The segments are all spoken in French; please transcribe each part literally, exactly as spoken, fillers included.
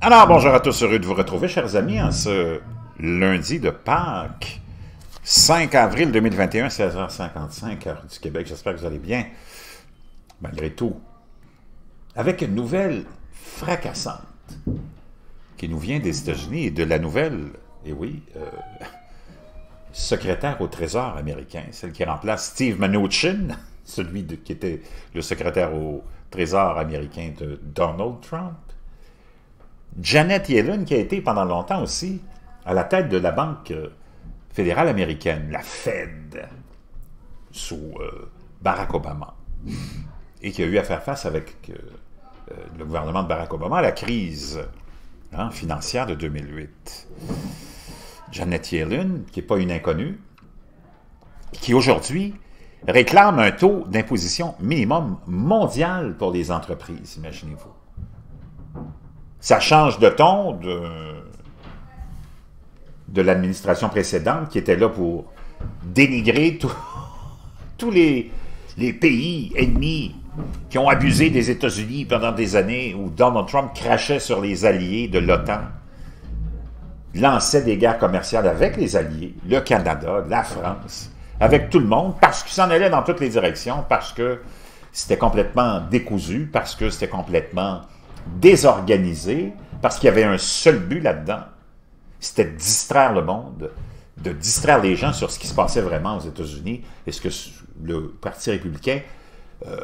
Alors, bonjour à tous, heureux de vous retrouver, chers amis, en ce lundi de Pâques, cinq avril deux mille vingt et un, seize heures cinquante-cinq, heure du Québec. J'espère que vous allez bien, malgré tout. Avec une nouvelle fracassante qui nous vient des États-Unis et de la nouvelle, et oui, euh, secrétaire au Trésor américain, celle qui remplace Steve Mnuchin, celui de, qui était le secrétaire au Trésor américain de Donald Trump. Janet Yellen, qui a été pendant longtemps aussi à la tête de la Banque fédérale américaine, la Fed, sous euh, Barack Obama, et qui a eu à faire face avec euh, le gouvernement de Barack Obama à la crise hein, financière de deux mille huit. Janet Yellen, qui n'est pas une inconnue, qui aujourd'hui réclame un taux d'imposition minimum mondial pour les entreprises, imaginez-vous. Ça change de ton de, de l'administration précédente qui était là pour dénigrer tous les, les pays ennemis qui ont abusé des États-Unis pendant des années où Donald Trump crachait sur les alliés de l'OTAN, lançait des guerres commerciales avec les alliés, le Canada, la France, avec tout le monde, parce qu'il s'en allait dans toutes les directions, parce que c'était complètement décousu, parce que c'était complètement désorganisé, parce qu'il y avait un seul but là-dedans, c'était de distraire le monde, de distraire les gens sur ce qui se passait vraiment aux États-Unis et ce que le Parti républicain euh,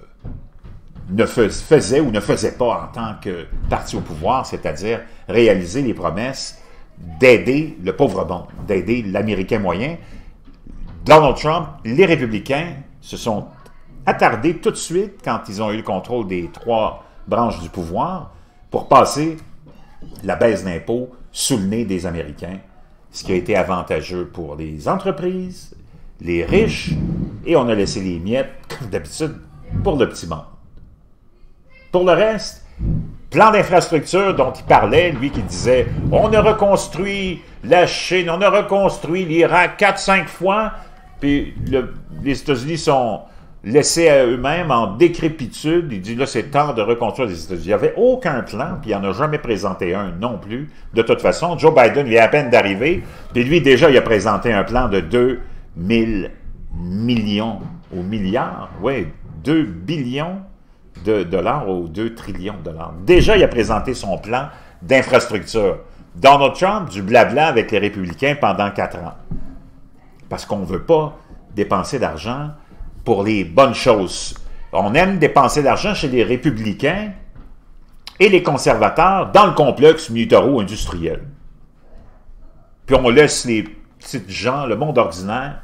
ne faisait ou ne faisait pas en tant que parti au pouvoir, c'est-à-dire réaliser les promesses d'aider le pauvre monde, d'aider l'Américain moyen. Donald Trump, les républicains se sont attardés tout de suite, quand ils ont eu le contrôle des trois branches du pouvoir, pour passer la baisse d'impôts sous le nez des Américains, ce qui a été avantageux pour les entreprises, les riches, et on a laissé les miettes, comme d'habitude, pour le petit monde. Pour le reste, plan d'infrastructure dont il parlait, lui qui disait « On a reconstruit la Chine, on a reconstruit l'Irak quatre cinq fois », puis le, les États-Unis sont laissés à eux-mêmes en décrépitude. Il dit là, c'est temps de reconstruire les États-Unis. Il n'y avait aucun plan, puis il n'en a jamais présenté un non plus. De toute façon, Joe Biden vient à peine d'arriver, puis lui, déjà, il a présenté un plan de deux mille millions ou milliards, oui, deux billions de dollars ou deux trillions de dollars. Déjà, il a présenté son plan d'infrastructure. Donald Trump, du blabla avec les républicains pendant quatre ans. Parce qu'on ne veut pas dépenser d'argent pour les bonnes choses. On aime dépenser de l'argent chez les républicains et les conservateurs dans le complexe militaro-industriel. Puis on laisse les petites gens, le monde ordinaire,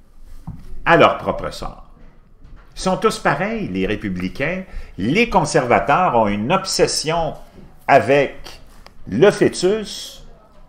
à leur propre sort. Ils sont tous pareils, les républicains. Les conservateurs ont une obsession avec le fœtus,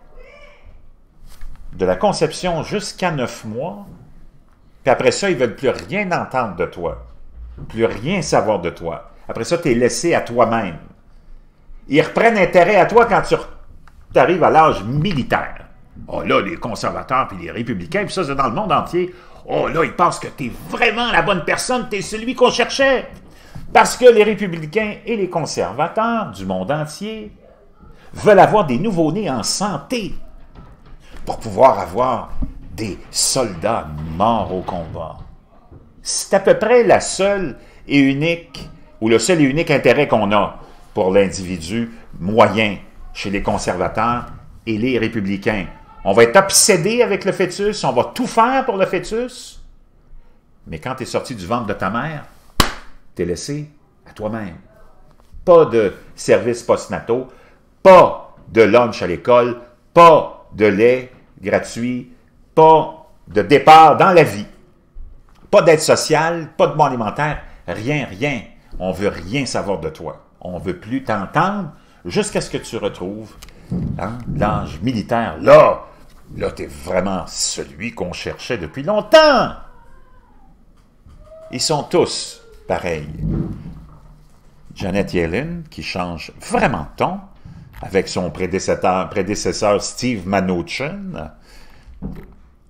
de la conception jusqu'à neuf mois, puis après ça, ils ne veulent plus rien entendre de toi, plus rien savoir de toi. Après ça, tu es laissé à toi-même. Ils reprennent intérêt à toi quand tu arrives à l'âge militaire. Oh là, les conservateurs puis les républicains, puis ça, c'est dans le monde entier. Oh là, ils pensent que tu es vraiment la bonne personne, tu es celui qu'on cherchait. Parce que les républicains et les conservateurs du monde entier veulent avoir des nouveau-nés en santé pour pouvoir avoir des soldats morts au combat. C'est à peu près la seule et unique, ou le seul et unique intérêt qu'on a pour l'individu moyen chez les conservateurs et les républicains. On va être obsédé avec le fœtus, on va tout faire pour le fœtus, mais quand tu es sorti du ventre de ta mère, tu es laissé à toi-même. Pas de service post-nataux, pas de lunch à l'école, pas de lait gratuit, pas de départ dans la vie, pas d'aide sociale, pas de bon alimentaire, rien, rien. On ne veut rien savoir de toi. On ne veut plus t'entendre jusqu'à ce que tu retrouves hein, l'âge militaire. Là, là, tu es vraiment celui qu'on cherchait depuis longtemps. Ils sont tous pareils. Janet Yellen, qui change vraiment de ton, avec son prédécesseur, prédécesseur Steve Mnuchin,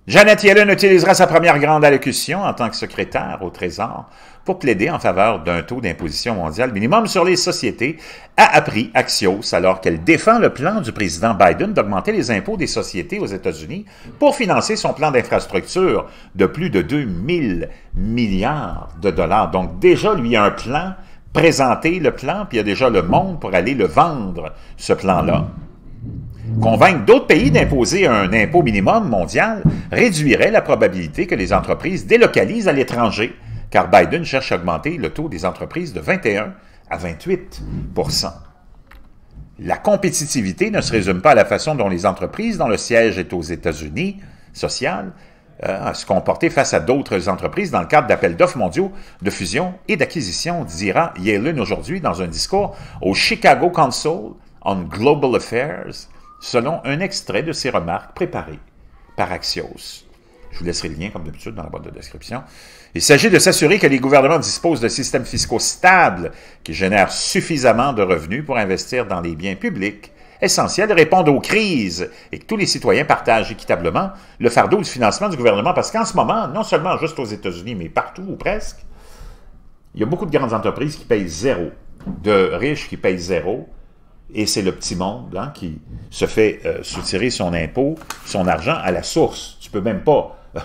Janet Yellen utilisera sa première grande allocution en tant que secrétaire au Trésor pour plaider en faveur d'un taux d'imposition mondial minimum sur les sociétés, a appris Axios alors qu'elle défend le plan du président Biden d'augmenter les impôts des sociétés aux États-Unis pour financer son plan d'infrastructure de plus de deux mille milliards de dollars. Donc déjà, lui, il y a un plan, présenter le plan, puis il y a déjà le monde pour aller le vendre, ce plan-là. Convaincre d'autres pays d'imposer un impôt minimum mondial réduirait la probabilité que les entreprises délocalisent à l'étranger, car Biden cherche à augmenter le taux des entreprises de vingt et un à vingt-huit pour cent. La compétitivité ne se résume pas à la façon dont les entreprises dont le siège est aux États-Unis, sociales, euh, à se comporter face à d'autres entreprises dans le cadre d'appels d'offres mondiaux de fusion et d'acquisition, dira Yellen aujourd'hui dans un discours au Chicago Council on Global Affairs, selon un extrait de ses remarques préparées par Axios. Je vous laisserai le lien, comme d'habitude, dans la boîte de description. Il s'agit de s'assurer que les gouvernements disposent de systèmes fiscaux stables qui génèrent suffisamment de revenus pour investir dans les biens publics essentiels et répondre aux crises et que tous les citoyens partagent équitablement le fardeau du financement du gouvernement. Parce qu'en ce moment, non seulement juste aux États-Unis, mais partout ou presque, il y a beaucoup de grandes entreprises qui payent zéro, de riches qui payent zéro, et c'est le petit monde hein, qui se fait euh, soutirer son impôt, son argent à la source. Tu ne peux même pas euh,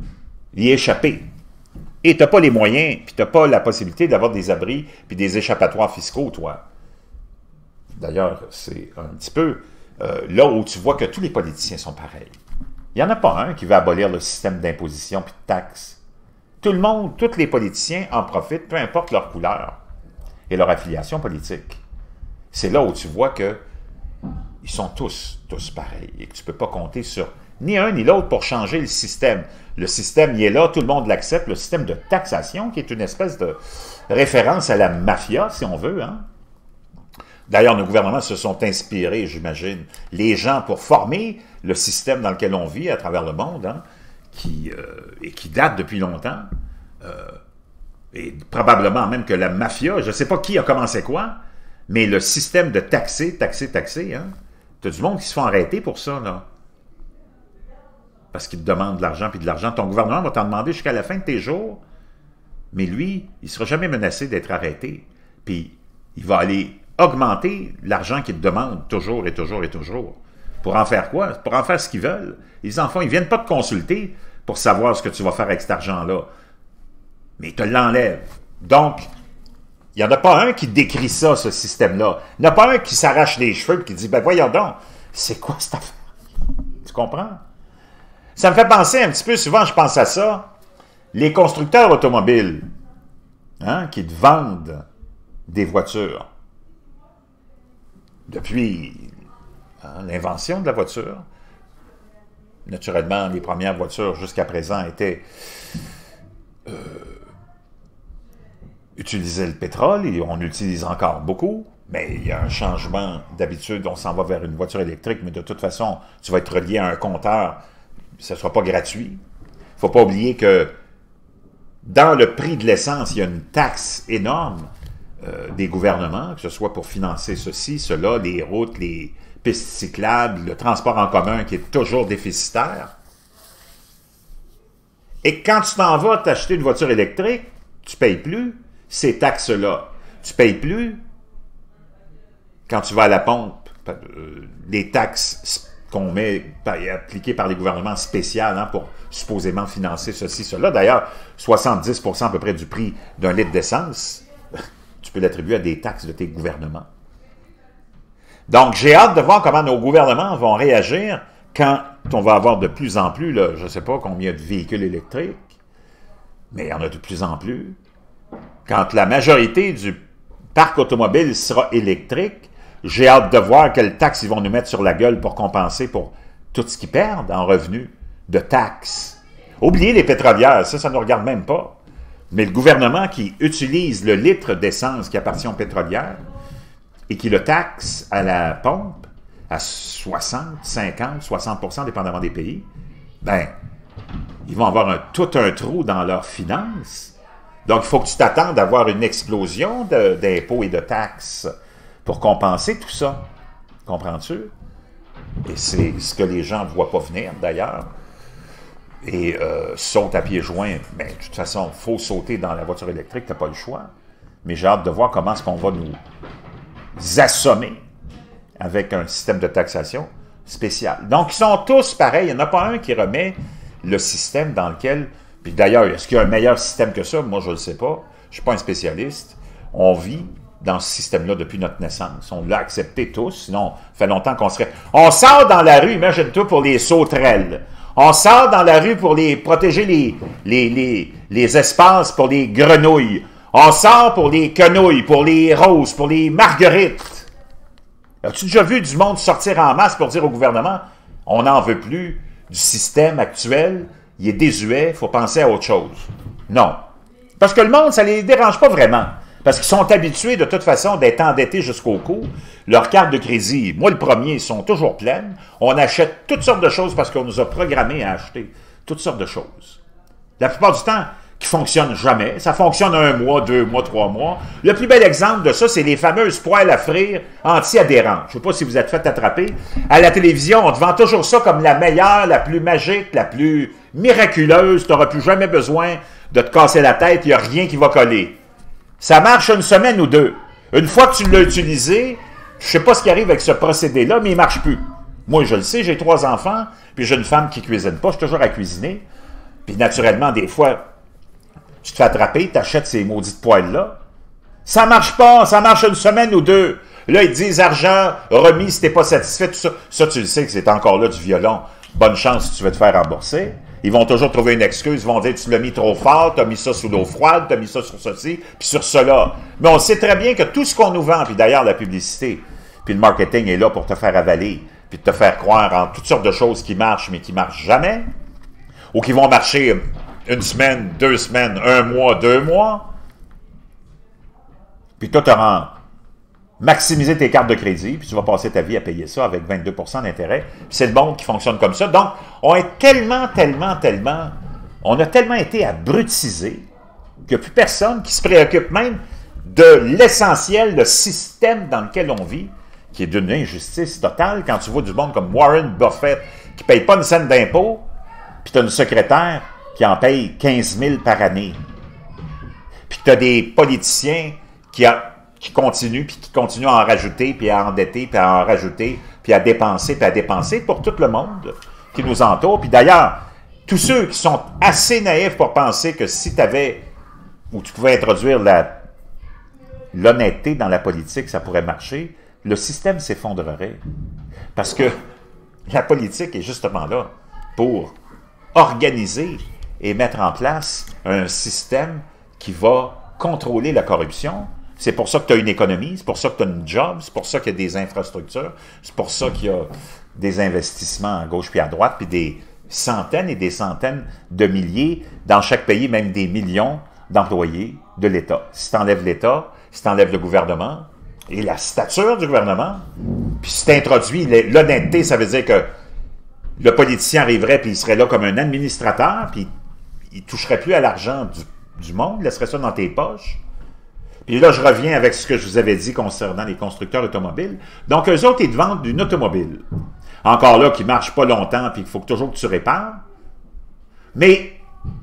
y échapper. Et tu n'as pas les moyens, puis tu n'as pas la possibilité d'avoir des abris puis des échappatoires fiscaux, toi. D'ailleurs, c'est un petit peu euh, là où tu vois que tous les politiciens sont pareils. Il n'y en a pas un qui veut abolir le système d'imposition puis de taxes. Tout le monde, tous les politiciens en profitent, peu importe leur couleur et leur affiliation politique. C'est là où tu vois que ils sont tous, tous pareils et que tu ne peux pas compter sur ni un ni l'autre pour changer le système. Le système, il est là, tout le monde l'accepte, le système de taxation qui est une espèce de référence à la mafia, si on veut. Hein? D'ailleurs, nos gouvernements se sont inspirés, j'imagine, les gens pour former le système dans lequel on vit à travers le monde, hein, qui, euh, et qui date depuis longtemps. Euh, et probablement même que la mafia, je ne sais pas qui a commencé quoi, mais le système de taxer, taxer, taxer, hein, tu as du monde qui se font arrêter pour ça, là. Parce qu'il te demande de l'argent puis de l'argent. Ton gouvernement va t'en demander jusqu'à la fin de tes jours, mais lui, il ne sera jamais menacé d'être arrêté. Puis, il va aller augmenter l'argent qu'il te demande toujours et toujours et toujours. Pour en faire quoi? Pour en faire ce qu'ils veulent. Les enfants, ils ne viennent pas te consulter pour savoir ce que tu vas faire avec cet argent-là. Mais ils te l'enlèvent. Donc, il n'y en a pas un qui décrit ça, ce système-là. Il n'y en a pas un qui s'arrache les cheveux et qui dit « Ben voyons donc, c'est quoi cette affaire? » Tu comprends? Ça me fait penser un petit peu, souvent je pense à ça, les constructeurs automobiles hein, qui te vendent des voitures. Depuis hein, l'invention de la voiture, naturellement, les premières voitures jusqu'à présent étaient... Euh, utilisaient le pétrole, et on utilise encore beaucoup, mais il y a un changement d'habitude, on s'en va vers une voiture électrique, mais de toute façon, tu vas être relié à un compteur, ça ne sera pas gratuit. Il ne faut pas oublier que dans le prix de l'essence, il y a une taxe énorme euh, des gouvernements, que ce soit pour financer ceci, cela, les routes, les pistes cyclables, le transport en commun qui est toujours déficitaire. Et quand tu t'en vas t'acheter une voiture électrique, tu ne payes plus ces taxes-là. Tu ne payes plus quand tu vas à la pompe, euh, les taxes qu'on met, appliquées par les gouvernements spéciaux hein, pour supposément financer ceci, cela. D'ailleurs, soixante-dix pour cent à peu près du prix d'un litre d'essence, tu peux l'attribuer à des taxes de tes gouvernements. Donc, j'ai hâte de voir comment nos gouvernements vont réagir quand on va avoir de plus en plus, là, je ne sais pas combien de véhicules électriques, mais il y en a de plus en plus. Quand la majorité du parc automobile sera électrique, j'ai hâte de voir quelles taxes ils vont nous mettre sur la gueule pour compenser pour tout ce qu'ils perdent en revenus de taxes. Oubliez les pétrolières, ça, ça ne nous regarde même pas. Mais le gouvernement qui utilise le litre d'essence qui appartient aux pétrolières et qui le taxe à la pompe à soixante, cinquante, soixante pour cent dépendamment des pays, ben, ils vont avoir un, tout un trou dans leurs finances. Donc, il faut que tu t'attendes à avoir une explosion d'impôts et de taxes pour compenser tout ça. Comprends-tu? Et c'est ce que les gens ne voient pas venir, d'ailleurs. et euh, saute à pieds joints, mais de toute façon, il faut sauter dans la voiture électrique, tu n'as pas le choix. Mais j'ai hâte de voir comment est-ce qu'on va nous assommer avec un système de taxation spécial. Donc, ils sont tous pareils. Il n'y en a pas un qui remet le système dans lequel... Puis d'ailleurs, est-ce qu'il y a un meilleur système que ça? Moi, je ne le sais pas. Je ne suis pas un spécialiste. On vit dans ce système-là depuis notre naissance. On l'a accepté tous. Sinon, ça fait longtemps qu'on serait... On sort dans la rue, imagine-toi, pour les sauterelles. On sort dans la rue pour les protéger les, les, les, les espaces pour les grenouilles. On sort pour les quenouilles, pour les roses, pour les marguerites. As-tu déjà vu du monde sortir en masse pour dire au gouvernement « On n'en veut plus du système actuel, il est désuet, il faut penser à autre chose. » Non. Parce que le monde, ça ne les dérange pas vraiment. Parce qu'ils sont habitués de toute façon d'être endettés jusqu'au cou. Leurs cartes de crédit, moi le premier, sont toujours pleines. On achète toutes sortes de choses parce qu'on nous a programmés à acheter toutes sortes de choses. La plupart du temps, qui ne fonctionnent jamais. Ça fonctionne un mois, deux mois, trois mois. Le plus bel exemple de ça, c'est les fameuses poêles à frire anti-adhérentes. Je ne sais pas si vous êtes fait attraper. À la télévision, on te vend toujours ça comme la meilleure, la plus magique, la plus miraculeuse. Tu n'auras plus jamais besoin de te casser la tête. Il n'y a rien qui va coller. Ça marche une semaine ou deux. Une fois que tu l'as utilisé, je ne sais pas ce qui arrive avec ce procédé-là, mais il ne marche plus. Moi, je le sais, j'ai trois enfants, puis j'ai une femme qui ne cuisine pas. Je suis toujours à cuisiner. Puis naturellement, des fois, tu te fais attraper, tu achètes ces maudites poêles-là. Ça marche pas, ça marche une semaine ou deux. Là, ils disent argent remis si tu n'es pas satisfait, tout ça. Ça, tu le sais que c'est encore là du violon. Bonne chance si tu veux te faire rembourser. Ils vont toujours trouver une excuse, ils vont dire tu l'as mis trop fort, tu as mis ça sous l'eau froide, tu as mis ça sur ceci, puis sur cela. Mais on sait très bien que tout ce qu'on nous vend, puis d'ailleurs la publicité, puis le marketing est là pour te faire avaler, puis te faire croire en toutes sortes de choses qui marchent, mais qui ne marchent jamais, ou qui vont marcher une semaine, deux semaines, un mois, deux mois. Puis toi, tu auras maximisé tes cartes de crédit, puis tu vas passer ta vie à payer ça avec vingt-deux pour cent d'intérêt. C'est le monde qui fonctionne comme ça. Donc, on est tellement, tellement, tellement... On a tellement été abrutisés qu'il n'y a plus personne qui se préoccupe même de l'essentiel, le système dans lequel on vit, qui est d'une injustice totale. Quand tu vois du monde comme Warren Buffett, qui ne paye pas une scène d'impôt, puis tu as une secrétaire qui en paye quinze mille par année. Puis tu as des politiciens qui, a, qui continuent, puis qui continuent à en rajouter, puis à endetter, puis à en rajouter, puis à dépenser, puis à dépenser pour tout le monde qui nous entoure. Puis d'ailleurs, tous ceux qui sont assez naïfs pour penser que si tu avais, ou tu pouvais introduire la, l'honnêteté dans la politique, ça pourrait marcher, le système s'effondrerait. Parce que la politique est justement là pour organiser et mettre en place un système qui va contrôler la corruption. C'est pour ça que tu as une économie, c'est pour ça que tu as une job, c'est pour ça qu'il y a des infrastructures, c'est pour ça qu'il y a des investissements à gauche puis à droite, puis des centaines et des centaines de milliers, dans chaque pays, même des millions d'employés de l'État. Si tu enlèves l'État, si tu enlèves le gouvernement et la stature du gouvernement, puis si tu introduis l'honnêteté, ça veut dire que le politicien arriverait puis il serait là comme un administrateur, puis il ne toucherait plus à l'argent du, du monde, il laisserait ça dans tes poches. Puis là, je reviens avec ce que je vous avais dit concernant les constructeurs automobiles. Donc, eux autres, ils te vendent une automobile. Encore là, qui ne marche pas longtemps, puis il faut toujours que tu répares. Mais,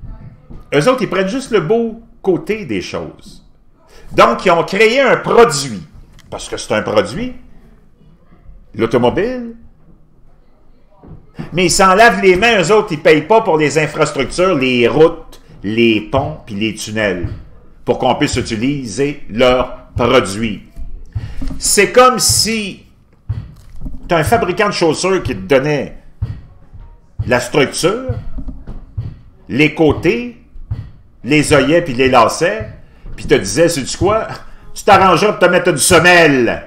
eux autres, ils prennent juste le beau côté des choses. Donc, ils ont créé un produit. Parce que c'est un produit. L'automobile. Mais ils s'en lavent les mains, eux autres, ils ne payent pas pour les infrastructures, les routes, les ponts, puis les tunnels, pour qu'on puisse utiliser leurs produits. C'est comme si tu as un fabricant de chaussures qui te donnait la structure, les côtés, les œillets, puis les lacets, puis te disait, sais-tu quoi? Tu t'arrangeras pour te mettre une semelle.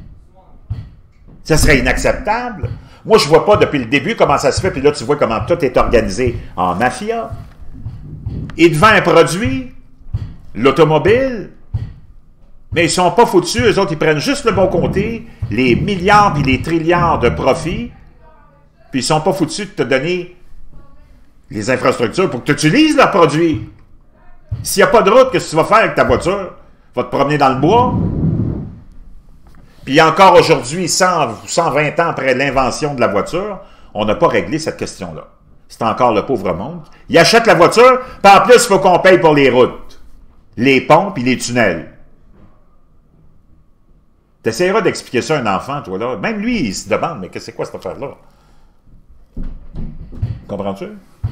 Ça serait inacceptable. Moi, je ne vois pas depuis le début comment ça se fait, puis là, tu vois comment tout est organisé en mafia. Ils te vendent un produit, l'automobile, mais ils ne sont pas foutus. Eux autres, ils prennent juste le bon côté, les milliards et les trilliards de profits, puis ils ne sont pas foutus de te donner les infrastructures pour que tu utilises leurs produits. S'il n'y a pas de route, qu'est-ce que tu vas faire avec ta voiture? Tu vas te promener dans le bois? Puis encore aujourd'hui, cent, cent vingt ans après l'invention de la voiture, on n'a pas réglé cette question-là. c'est encore le pauvre monde. Il achète la voiture, puis en plus, il faut qu'on paye pour les routes, les ponts et les tunnels. Tu essaieras d'expliquer ça à un enfant, toi, là. Même lui, il se demande, mais qu'est-ce que c'est quoi cette affaire-là? Comprends-tu?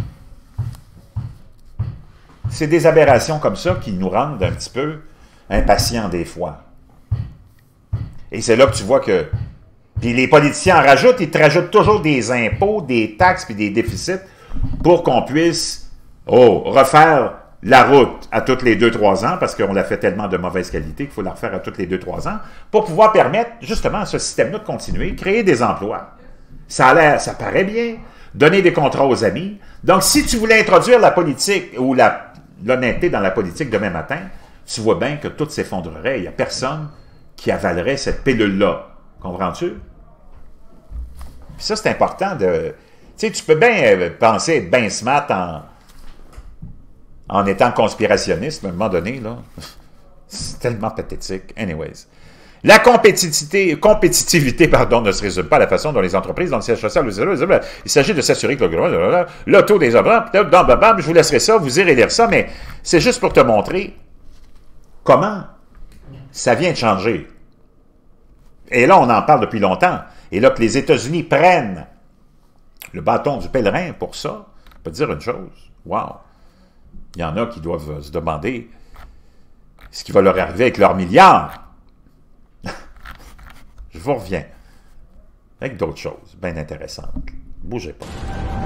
C'est des aberrations comme ça qui nous rendent un petit peu impatients des fois. Et c'est là que tu vois que... Puis les politiciens en rajoutent, ils te rajoutent toujours des impôts, des taxes puis des déficits pour qu'on puisse oh, refaire la route à tous les deux trois ans, parce qu'on l'a fait tellement de mauvaise qualité qu'il faut la refaire à tous les deux trois ans, pour pouvoir permettre justement à ce système-là de continuer, créer des emplois. Ça a l'air, ça paraît bien, donner des contrats aux amis. Donc si tu voulais introduire la politique ou la, l'honnêteté dans la politique demain matin, tu vois bien que tout s'effondrerait. Il n'y a personne qui avalerait cette pilule-là. Comprends-tu? Puis ça, c'est important de... Tu sais, tu peux bien penser être bien smart en, en étant conspirationniste, à un moment donné, là. C'est tellement pathétique. Anyways. La compétitivité, compétitivité pardon, ne se résume pas à la façon dont les entreprises, dans le siège social, il s'agit de s'assurer que le, le taux des emplois, je vous laisserai ça, vous irez lire ça, mais c'est juste pour te montrer comment ça vient de changer. Et là, on en parle depuis longtemps. Et là, que les États-Unis prennent le bâton du pèlerin pour ça, je peux te dire une chose. Wow! Il y en a qui doivent se demander ce qui va leur arriver avec leurs milliards. Je vous reviens avec d'autres choses bien intéressantes. Bougez pas.